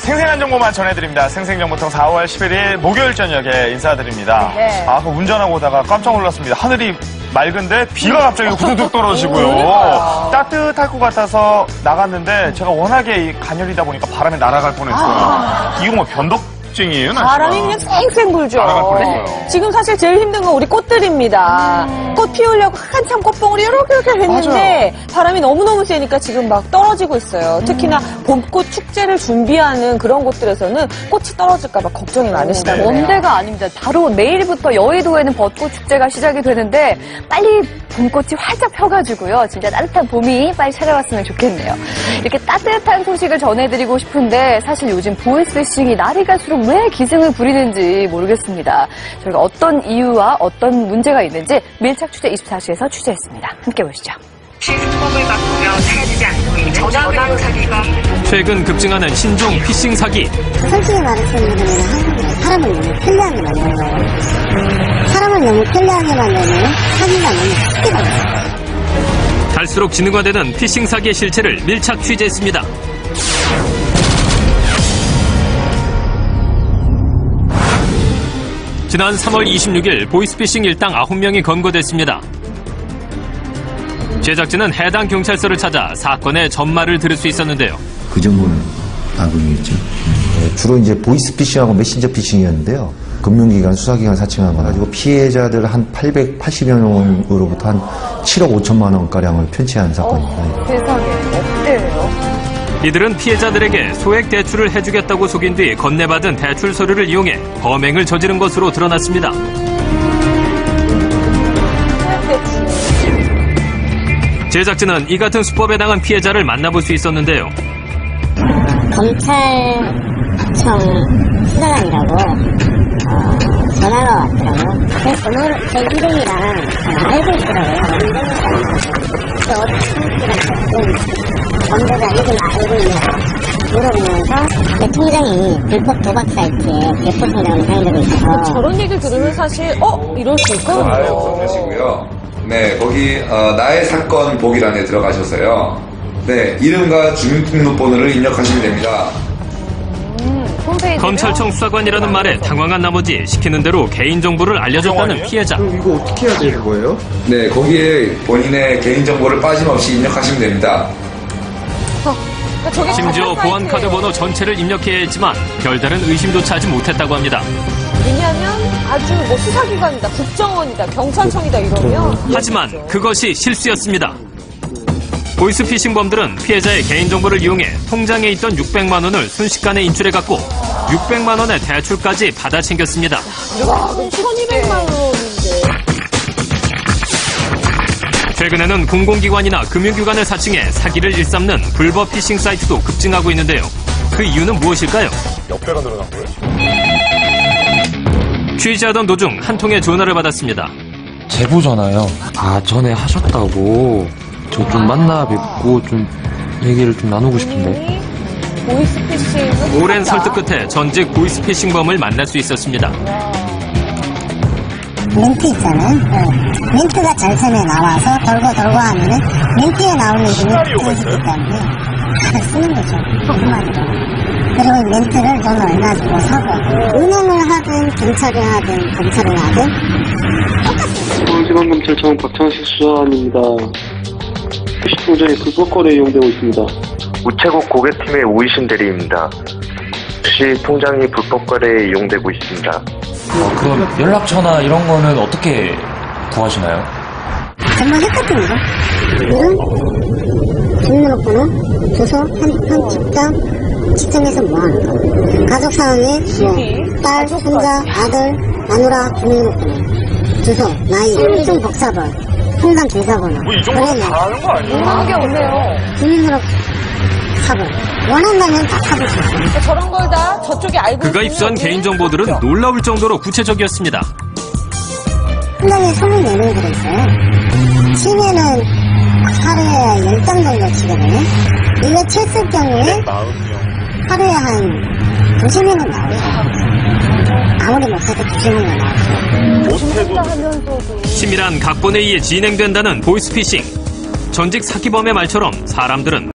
생생한 정보만 전해드립니다. 생생정보통 4월 11일 목요일 저녁에 인사드립니다. 네. 아까 운전하고 오다가 깜짝 놀랐습니다. 하늘이 맑은데 비가 갑자기 후두둑 떨어지고요. 따뜻할 것 같아서 나갔는데 제가 워낙에 가녀리다 보니까 바람에 날아갈 뻔했어요. 이거 뭐 변덕쟁이에요? 바람이 그냥 쌩쌩 불죠. 날아갈 뻔했어요. 지금 사실 제일 힘든 건 우리 꽃들입니다. 꽃 피우려고 한참 꽃봉오리 이렇게 했는데 바람이 너무너무 세니까 지금 막 떨어지고 있어요. 특히나 봄꽃 축제를 준비하는 그런 곳들에서는 꽃이 떨어질까 봐 걱정이 많으시다고요. 먼데가 아닙니다. 바로 내일부터 여의도에는 벚꽃 축제가 시작이 되는데 빨리 봄꽃이 활짝 펴가지고요. 진짜 따뜻한 봄이 빨리 찾아왔으면 좋겠네요. 이렇게 따뜻한 소식을 전해드리고 싶은데 사실 요즘 보이스피싱이 날이 갈수록 왜 기승을 부리는지 모르겠습니다. 저희가 어떤 이유와 어떤 문제가 있는지 밀착 취재 24시에서 취재했습니다. 함께 보시죠. 피싱법을 바꾸며 사라지지 않고 있는 전화그용 사기가 최근 급증하는 신종 피싱 사기. 솔직히 말씀드리면 한국은 사람을 너무 편리하게 만드는 거예요. 사람을 너무 편리하게 만들면 사기가 너무 쉽게 나와요. 갈수록 진흥화되는 피싱 사기의 실체를 밀착 취재했습니다. 지난 3월 26일 보이스피싱 일당 9명이 검거됐습니다. 제작진은 해당 경찰서를 찾아 사건의 전말을 들을 수 있었는데요. 그 정도는 악용이었죠. 주로 이제 보이스피싱하고 메신저 피싱이었는데요. 금융기관, 수사기관 사칭한 거 가지고 피해자들 한 880여 명으로부터 한 7억 5천만 원가량을 편취한 사건입니다. 세상에, 어때요? 이들은 피해자들에게 소액 대출을 해주겠다고 속인 뒤 건네받은 대출 서류를 이용해 범행을 저지른 것으로 드러났습니다. 제작진은 이 같은 수법에 당한 피해자를 만나볼 수 있었는데요. 검찰청 수사관이라고 전화가 왔더라고요. 그래서 번호를 제 이름이랑 알고 있더라고요. 그래서 어떻게 범죄자 이름 알고 있냐고 물어보면서 내 통장이 불법 도박 사이트에 대포 통장을 사용되고 있어서 저런 얘기를 들으면 사실 이럴 수 있거든요. 아예 우선하시고요. 네, 거기 나의 사건 보기란에 들어가셔서요. 네, 이름과 주민등록번호를 입력하시면 됩니다. 검찰청 수사관이라는 말에 당황한 나머지 시키는 대로 개인정보를 알려줬다는 피해자. 그럼 이거 어떻게 해야 되는 거예요? 네, 거기에 본인의 개인정보를 빠짐없이 입력하시면 됩니다. 심지어 보안카드 번호 전체를 입력해야 했지만 별다른 의심조차 하지 못했다고 합니다. 왜냐하면 아주 뭐 수사기관이다, 국정원이다, 경찰청이다 이러면 하지만 그것이 실수였습니다. 보이스피싱범들은 피해자의 개인정보를 이용해 통장에 있던 600만 원을 순식간에 인출해갔고 600만 원의 대출까지 받아 챙겼습니다. 와, 1,200만 원인데. 최근에는 공공기관이나 금융기관을 사칭해 사기를 일삼는 불법 피싱 사이트도 급증하고 있는데요. 그 이유는 무엇일까요? 역배가 늘어났고요. 취재하던 도중 한 통의 전화를 받았습니다. 제보 전화요. 전에 하셨다고. 저 좀 만나 뵙고 좀 얘기를 좀 나누고 싶은데. 보이스피싱. 오랜 설득 끝에 전직 보이스피싱범을 만날 수 있었습니다. 멘트 있잖아요. 멘트가 절편에 나와서 돌고 하면은 멘트에 나오는 이름이 붙어있기 때문에 다들 쓰는 거죠. 한마디로. 그리고 멘트를 돈 얼마 주고 사고 은행을 하든 경찰을 하든 검찰을 하든 똑같습니다. 서울지방검찰청 박창식 수사관입니다. 피싱통장이 불법 거래에 이용되고 있습니다. 우체국 고객팀의 우이신 대리입니다. 혹시 통장이 불법 거래에 이용되고 있습니다. 그럼 연락처나 이런 거는 어떻게 구하시나요? 정말 똑같습니다. 이름, 주민등록번호, 주소, 한 직장에서 뭐 하는 거. 가족 사항에 뭐, 딸, 손자, 아들, 마누라, 주민등록번호, 주소, 나이, 좀 복사본, 통장 계좌번호. 뭐 이 정도는 다 하는 거 아니에요? 하는 게 없네요. 주민등록 사본. 원한다면 다 사볼 수 있어요. 그러니까 저런 걸 다 저쪽에 알고 그가 입수한 개인정보들은 놀라울 정도로 구체적이었습니다. 통장에 24명 들어있어요. 치면은 하루에 10장 정도 치거든요. 이거 쳤을 경우에 하루에 한 20명은 나와요. 아무리 못해도 20명은 나와요. 치밀한 각본에 의해 진행된다는 보이스피싱. 전직 사기범의 말처럼 사람들은